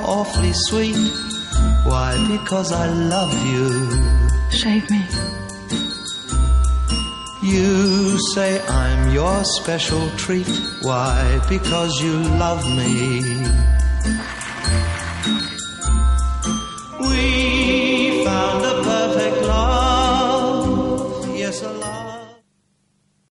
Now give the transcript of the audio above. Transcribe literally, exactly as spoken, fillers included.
awfully sweet. Why? Because I love you. Shave me. You say I'm your special treat. Why? Because you love me.